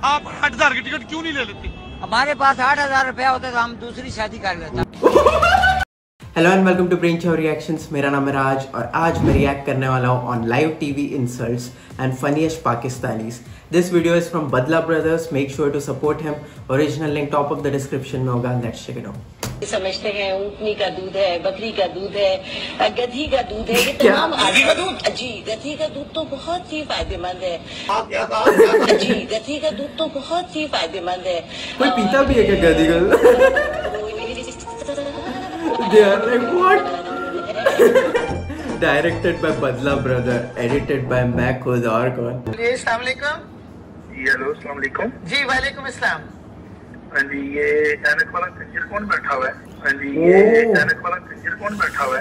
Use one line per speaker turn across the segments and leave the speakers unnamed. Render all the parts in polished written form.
आप 8,000 की टिकट क्यों नहीं ले लेते?
हमारे पास 8,000 रुपया होता तो हम दूसरी शादी कर लेते।
Hello and welcome to brain show reactions. मेरा नाम है राज और आज मैं रिएक्ट करने वाला हूँ on live TV insults and funniest Pakistanis. This video is from Badla brothers. Make sure to support him. Original link top of the description में होगा। Let's check it out.
समझते हैं ऊँटनी का दूध है, बकरी का दूध है, गधी का दूध है, ये तमाम गधी का दूध। जी, गधी का दूध तो बहुत ही फायदेमंद है। जी, गधी का दूध तो बहुत ही फायदेमंद है।
कोई पीता भी है क्या गधी का दूध? They are like what? Directed by Badla brother, edited by मैं खुद और कौन?
जी अस्सलाम वालेकुम।
जी हेलो अस्सलाम वालेकुम।
जी वालेकुम अस्सलाम।
हाँ जी, ये अचानक वाला खंजर कौन बैठा हुआ है? हाँ जी, ये अचानक वाला खंजर कौन बैठा हुआ है?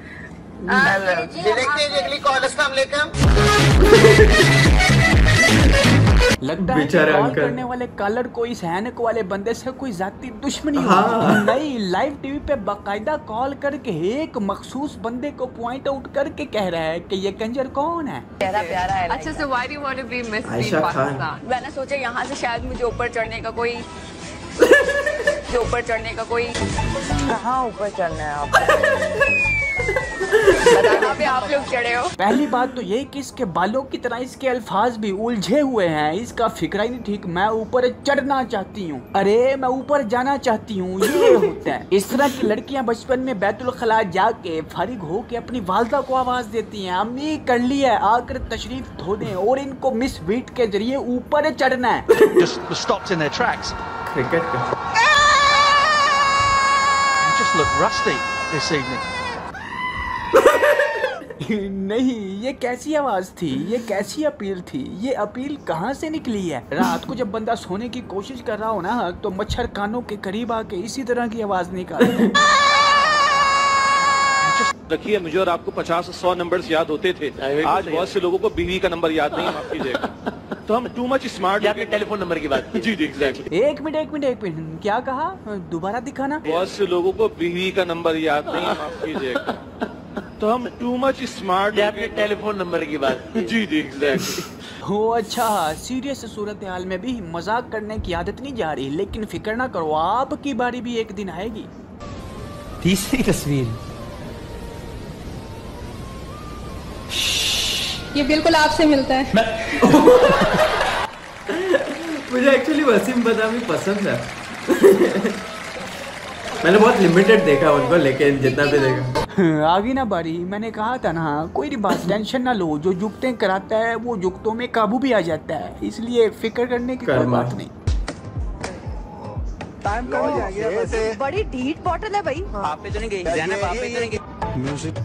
जी देखते हैं अगली कॉल। अस्सलाम वालेकुम।
लगता है कि कॉल करने वाले कॉलर को इस हैनक वाले बंदे से कोई जाती दुश्मनी नहीं। लाइव टीवी पे बाकायदा कॉल करके एक मखसूस बंदे को पॉइंट आउट करके कह रहा है कि ये कंजर कौन है।
प्यारा है। अच्छा, so why do you want to be Miss Pakistan? मैंने सोचा यहाँ से शायद मुझे ऊपर चढ़ने का कोई कहाँ ऊपर चढ़ना है आप लोग चढ़े हो।
पहली बात तो ये कि इसके बालों की तरह इसके अल्फाज भी उलझे हुए हैं। इसका फिक्रा ही नहीं ठीक। मैं ऊपर चढ़ना चाहती हूँ, अरे मैं ऊपर जाना चाहती हूँ, ये होता है। इस तरह की लड़कियाँ बचपन में बैतुल खला जाके फारिग हो के अपनी वालदा को आवाज देती हैं, अम्मी कर लिया है, आकर तशरीफ धो दें। और इनको मिस बीट के जरिए ऊपर चढ़ना है।
क्रिकेट का
नहीं, ये कैसी आवाज थी, ये कैसी अपील थी, ये अपील कहाँ से निकली है? रात को जब बंदा सोने की कोशिश कर रहा हो ना तो मच्छर कानों के करीब आके इसी तरह की आवाज निकालते हैं।
रखिए, मुझे और आपको 50-100 नंबर्स याद होते थे। आज बहुत से लोगों को बीवी का नंबर याद नहीं है। माफ कीजिएगा, तो हम टू मच स्मार्ट। आपके टेलीफोन नंबर की बात। जी एग्जैक्टली।
एक मिनट क्या कहा? दोबारा दिखाना।
बहुत से लोगों को बीवी का नंबर याद नहीं है। माफ कीजिएगा, तो हम टू मच स्मार्ट।
आपके टेलीफोन नंबर की बात।
जी एग्जैक्टली।
हो अच्छा, सीरियस सूरत हाल में भी मजाक करने की आदत नहीं जा रही, लेकिन फिक्र ना करो, आपकी बारी भी एक दिन आएगी।
तीसरी तस्वीर
ये बिल्कुल आपसे मिलता है।
मुझे एक्चुअली वसीम बदामी पसंद है। मैंने बहुत लिमिटेड देखा उनको, लेकिन जितना भी देखा।
आगे ना बारी। मैंने कहा था ना, कोई बात टेंशन ना लो, जो जुगतें कराता है वो जुगतों में काबू भी आ जाता है, इसलिए फिक्र करने की कोई बात नहीं।
टाइम कम हो गया। बड़ी डीट बॉटल है भाई।
आप पे तो नहीं गई ज़ैनब, आप पे तो नहीं गई।
म्यूजिक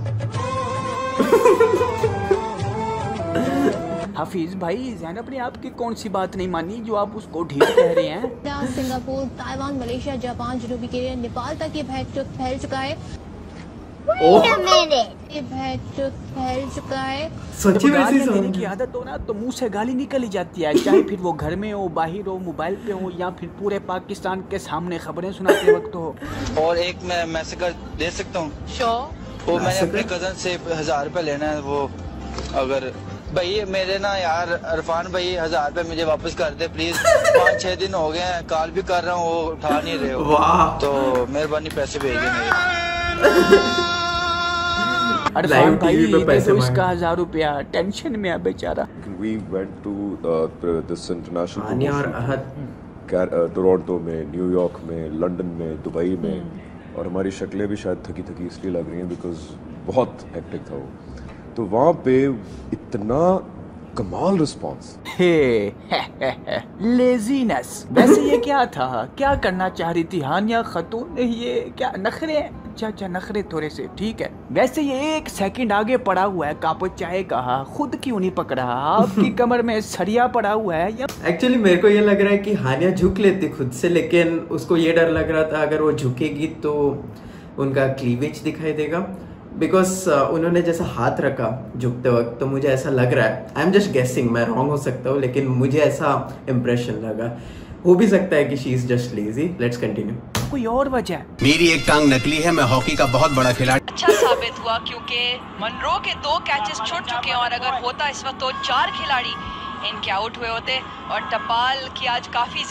हाफिज भाई, ज़ैनब ने आपकी कौन सी बात नहीं मानी जो आप उसको ढीठ कह रहे हैं?
सिंगापुर, ताइवान, मलेशिया, जापान, जनूबी कोरिया, नेपाल तक ये भैंचोद फैल चुका है। ये भैंचोद फैल चुका है।
सच्ची में ऐसी
देने की आदत हो ना तो मुंह से गाली निकल ही जाती है, चाहे फिर वो घर में हो, बाहर हो, मोबाइल पे हो, या फिर पूरे पाकिस्तान के सामने खबरें सुनाते वक्त हो।
और एक मैं मैसेज दे सकता हूँ। वो मैंने अपने कजन से 1000 रुपए लेना है। वो अगर भाई मेरे ना यार इरफान भाई 1000 रुपए मुझे वापस कर दे प्लीज। 5-6 दिन हो गए हैं, कॉल भी कर रहा हूँ, वो उठा नहीं रहे हो, तो मेहरबानी पैसे भेज देंगे।
इरफान भाई तो इसका 1000 रुपया टेंशन में है बेचारा।
We went to this international
Hania और अहद
टोरंटो में, न्यूयॉर्क में, लंदन में, दुबई में, और हमारी शक्लें भी शायद थकी थकी इसलिए लग रही हैं बिकॉज बहुत हेक्टिक था वो। तो वहाँ पे इतना कमाल रिस्पॉन्स।
लेजीनेस। वैसे ये क्या था, क्या करना चाह रही थी हानिया खातून? ये क्या नखरे? अच्छा नखरे थोड़े से ठीक है। वैसे ये 1 सेकंड आगे पड़ा हुआ है, कापो चाय कहा, खुद क्यों नहीं पकड़ा? आपकी कमर में सरिया पड़ा हुआ है या?
एक्चुअली मेरे को ये लग रहा है कि हानिया झुक लेती खुद से, लेकिन उसको ये डर लग रहा था अगर वो झुकेगी तो उनका क्लीवेज दिखाई देगा। बिकॉज उन्होंने जैसा हाथ रखा झुकते वक्त, तो मुझे ऐसा लग रहा है, आई एम जस्ट गेसिंग, मैं रॉन्ग हो सकता हूँ, लेकिन मुझे ऐसा इम्प्रेशन लगा। हो भी सकता है कि she is just lazy. Let's continue.
कोई और वजह?
मेरी एक टांग नकली है, मैं हॉकी का बहुत बड़ा खिलाड़ी।
अच्छा साबित हुआ क्योंकि मनरो के 2 कैचेस छूट चुके हैं और अगर होता इस वक्त तो 4 खिलाड़ी इनके आउट हुए होते और टपाल की आज काफी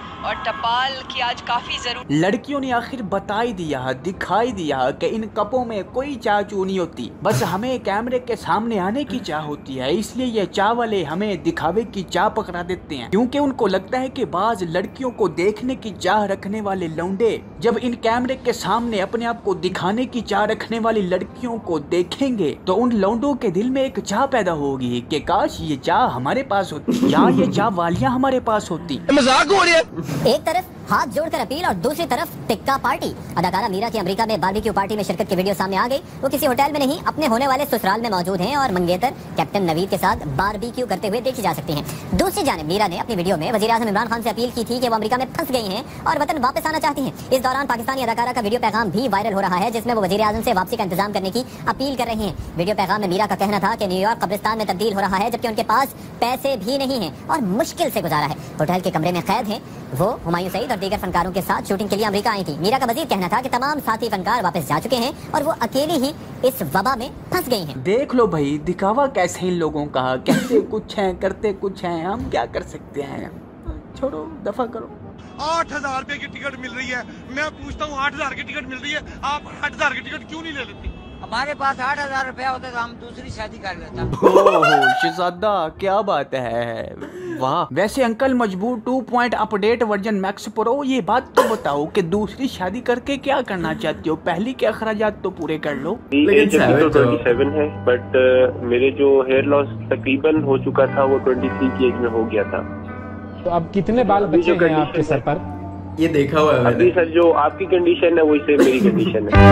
जरूर
लड़कियों ने आखिर बता ही दिया, दिखाई दिया कि इन कपों में कोई चाह चू नहीं होती, बस हमें कैमरे के सामने आने की चाह होती है। इसलिए ये चाह वाले हमें दिखावे की चाह पकड़ा देते हैं, क्योंकि उनको लगता है कि बाज लड़कियों को देखने की चाह रखने वाले लौंडे जब इन कैमरे के सामने अपने आप को दिखाने की चाह रखने वाली लड़कियों को देखेंगे तो उन लौंडों के दिल में एक चाह पैदा होगी कि काश ये चाह हमारे पास होती या ये चाह वालियां हमारे पास होती।
मजाक हो रहा है। एक तरफ हाथ जोड़कर अपील और दूसरी तरफ टिक्का पार्टी। अदाकारा मीरा की अमेरिका में बारबेक्यू पार्टी में शिरकत की वीडियो सामने आ गई। वो किसी होटल में नहीं अपने होने वाले ससुराल में मौजूद हैं और मंगेतर कैप्टन नवीद के साथ बारबेक्यू करते हुए देखी जा सकती हैं। दूसरी जानिब मीरा ने अपनी वीडियो में वज़ीर-ए-आज़म इमरान खान से अपील की थी कि वो अमेरिका में फंस गई हैं और वतन वापस आना चाहती हैं। इस दौरान पाकिस्तानी अदाकारा का वीडियो पैगाम भी वायरल हो रहा है, जिसमें वो वज़ीर-ए-आज़म से वापसी का इंतजाम करने की अपील कर रही हैं। वीडियो पैगाम में मीरा का कहना था कि न्यूयॉर्क कब्रिस्तान में तब्दील हो रहा है, जबकि उनके पास पैसे भी नहीं हैं और मुश्किल से गुजारा है। होटल के कमरे में कैद हैं। वो हुमायूं सईद और दीगर फनकारों के साथ शूटिंग के लिए अमेरिका आई थी। मीरा का मजीद कहना था कि तमाम साथी फनकार वापस जा चुके हैं और वो अकेली ही इस वबा में फंस गई हैं।
देख लो भाई, दिखावा कैसे इन लोगों का, कहते कुछ हैं करते कुछ हैं, हम क्या कर सकते हैं। छोड़ो, दफा करो।
8,000 रुपए की टिकट मिल रही है, मैं पूछता हूँ 8,000 की टिकट मिल रही है, आप 8,000 की टिकट क्यों नहीं ले लेती?
हमारे पास 8,000 रुपया होता तो हम दूसरी शादी कर लेते।
ओह शहजादा, क्या बात है, वाह। वैसे अंकल मजबूर 2 अपडेट वर्जन मैक्स प्रो, ये बात तो बताओ कि दूसरी शादी करके क्या करना चाहती हो? पहली के अखराजात तो पूरे कर लो।
लेकिन 27 है, बट मेरे जो हेयर लॉस तकरीबन हो चुका था वो 23 की एज में हो गया था।
तो अब कितने बाल बचे हैं आपके सर पर?
ये देखा हुआ है
अभी सर, जो आपकी कंडीशन है वही सेम मेरी कंडीशन है।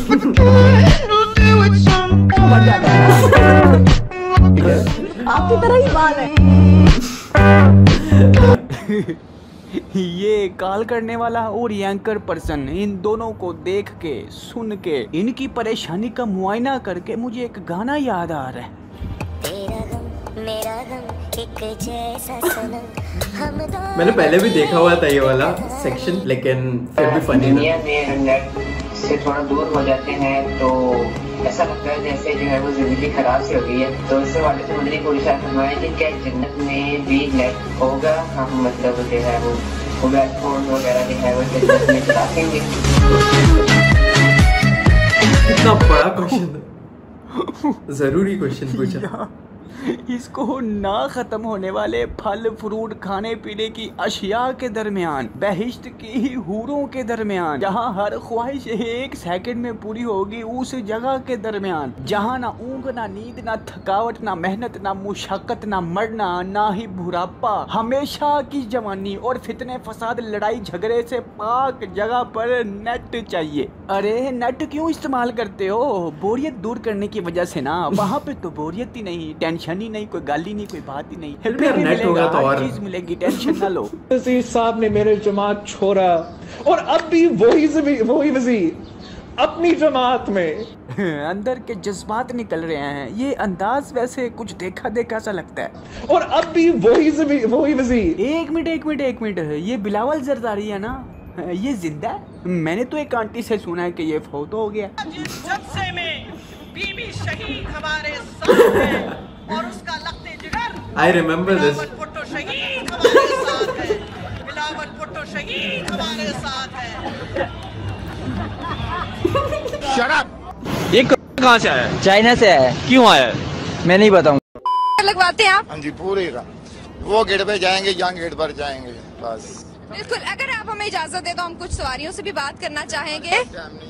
आपकी तरह ही बाल है।
ये कॉल करने वाला और एंकर पर्सन, इन दोनों को देख के सुन के इनकी परेशानी का मुआयना करके मुझे एक गाना याद आ रहा है।
तेरा गम मेरा गम एक जैसा सनम, हम
मैंने पहले भी देखा हुआ था ये वाला सेक्शन, लेकिन फिर भी फनी
दुनिया में नेट से थोड़ा दूर हो जाते हैं तो ऐसा लगता है जैसे जो है वो जिंदगी खराब सी हो गई है। तो इससे वाले से मुझे पूरी शायद फरमाया कि क्या जन्नत में भी नेट होगा? हम मतलब जो है वो मोबाइल फोन वगैरह जो है वो जन्नत में चला सकेंगे।
इतना बड़ा क्वेश्चन, जरूरी क्वेश्चन पूछा।
इसको ना खत्म होने वाले फल फ्रूट खाने पीने की अशिया के दरमियान, बहिश्त की हूरों के दरमियान, जहाँ हर ख्वाहिश 1 सेकंड में पूरी होगी, उस जगह के दरमियान जहाँ ना ऊँग ना नींद ना थकावट ना मेहनत ना मुशक्कत ना मरना ना ही बुढ़ापा, हमेशा की जवानी और फितने फसाद लड़ाई झगड़े से पाक जगह पर नेट चाहिए। अरे नेट क्यों इस्तेमाल करते हो? बोरियत दूर करने की वजह से ना। वहाँ पे तो बोरियत ही नहीं, टेंशन ही नहीं, कोई गाली नहीं, कोई बात ही नहीं, हेल्प भी मिलेगा, हर चीज मिलेगी, टेंशन ना लो।
वज़ीर साहब ने मेरे जमात छोड़ा और अब भी वही वज़ीर अपनी जमात में।
अंदर के जज्बात निकल रहे हैं। ये अंदाज वैसे कुछ देखा देखा सा लगता है।
और अब भी वही वज़ीर।
एक मिनट, ये बिलावल जरदारी है ना? ये जिंदा है? मैंने तो एक आंटी से सुना है कि ये फौत हो गया।
जलसे में बीबी शहीद हमारे साथ है और उसका लख्ते जिगर
I remember this.
Bilawal Bhutto शहीद हमारे साथ है। बिलावल भुट्टो शहीद हमारे साथ है।
शराब ये कहाँ से आया?
चाइना से है।
क्यों आया है?
मैं नहीं बताऊंगा।
लगवाते हैं आप?
हाँ जी, पूरी वो गेट पे जाएंगे, जंग गेट पर जाएंगे बस।
बिल्कुल, अगर आप हमें इजाजत दे तो हम कुछ सवारियों से भी बात करना चाहेंगे।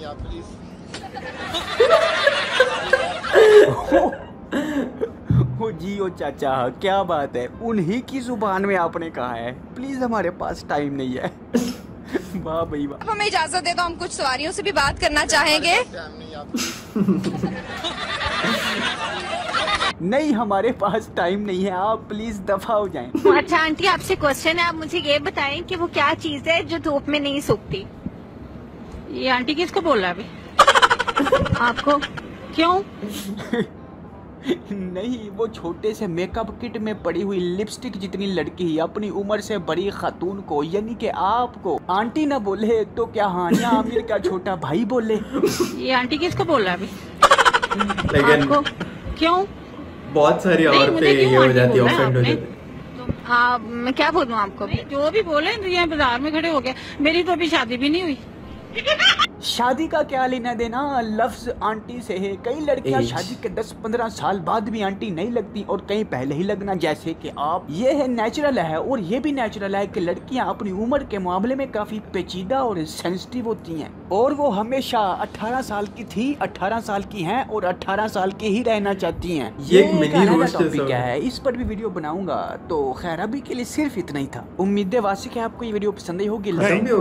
ओ जी ओ चाचा, क्या बात है, उन्हीं की जुबान में आपने कहा है। प्लीज हमारे पास टाइम नहीं है। वाह भाई वाह।
आप हमें इजाजत दे तो हम कुछ सवारियों से भी बात करना चाहेंगे।
नहीं, हमारे पास टाइम नहीं है, आप प्लीज दफा हो जाएं।
अच्छा आंटी, आपसे क्वेश्चन है, आप मुझे ये बताएं कि वो क्या चीज है जो धूप में नहीं सूखती? ये आंटी किसको बोल रहा है अभी? आपको? क्यों?
नहीं, वो छोटे से मेकअप किट में पड़ी हुई लिपस्टिक जितनी लड़की अपनी उम्र से बड़ी खातून को, यानी कि आपको आंटी ना बोले तो क्या हानिया आमिर का छोटा भाई बोले?
ये आंटी किसको बोल रहा है अभी?
लेकिन
आपको? क्यों?
बहुत सारी औरतें ये हो जाती है, ऑफेंड हो जाती है।
मैं क्या बोलूँ आपको, जो भी बोले ये बाजार में खड़े हो गए। मेरी तो अभी शादी भी नहीं हुई।
शादी का क्या लेना देना लफ्ज आंटी से है। कई लड़कियां शादी के 10-15 साल बाद भी आंटी नहीं लगती और कहीं पहले ही लगना, जैसे कि आप। ये है नेचुरल है, और ये भी नेचुरल है कि लड़कियां अपनी उम्र के मामले में काफी पेचीदा और सेंसिटिव होती हैं, और वो हमेशा 18 साल की थी, 18 साल की हैं और 18 साल की ही रहना चाहती हैं। ये टॉपिक है, इस पर भी वीडियो बनाऊंगा। तो खैर अभी के लिए सिर्फ इतना ही था। उम्मीदें वासिक है आपको ये वीडियो पसंद आई होगी।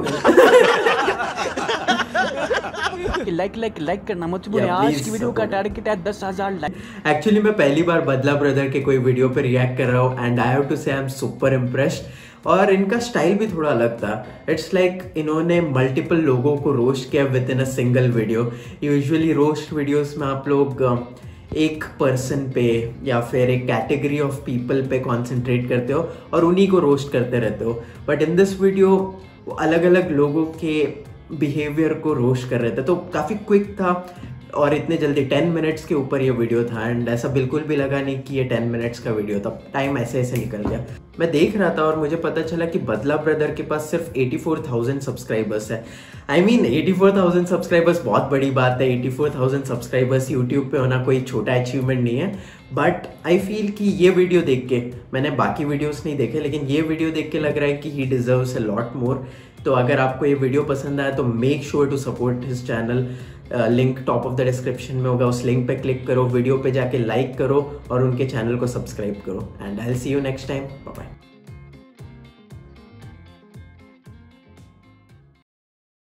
लाइक करना मत भूलिए। आज की वीडियो का टारगेट है 10,000 लाइक।
एक्चुअली मैं पहली बार बदला ब्रदर के कोई वीडियो पे रिएक्ट कर रहा हूँ एंड आई हैव टू से आई एम सुपर इम्प्रेस्ड। और इनका स्टाइल भी थोड़ा अलग था। इट्स लाइक इन्होंने मल्टीपल लोगों को रोस्ट किया within a single video. Usually roast videos में आप लोग एक पर्सन पे या फिर एक कैटेगरी ऑफ पीपल पे कॉन्सेंट्रेट करते हो और उन्हीं को रोस्ट करते रहते हो, बट इन दिस वीडियो अलग अलग लोगों के बिहेवियर को रोस्ट कर रहे थे। तो काफ़ी क्विक था और इतने जल्दी 10 मिनट्स के ऊपर ये वीडियो था एंड ऐसा बिल्कुल भी लगा नहीं कि ये 10 मिनट्स का वीडियो था। टाइम ऐसे ऐसे निकल गया। मैं देख रहा था और मुझे पता चला कि बदला ब्रदर के पास सिर्फ 84,000 सब्सक्राइबर्स है। आई मीन 84,000 सब्सक्राइबर्स बहुत बड़ी बात है। 84,000 सब्सक्राइबर्स यूट्यूब पे होना कोई छोटा अचीवमेंट नहीं है। बट आई फील कि ये वीडियो देख के, मैंने बाकी वीडियोस नहीं देखे लेकिन ये वीडियो देख के लग रहा है कि ही डिजर्व्स अ लॉट मोर। तो अगर आपको ये वीडियो पसंद आया तो make sure to support his channel. Link top of the description में होगा, उस लिंक पे क्लिक करो, वीडियो पे जाके लाइक करो और उनके चैनल को सब्सक्राइब करो and I will see you next time. Bye bye.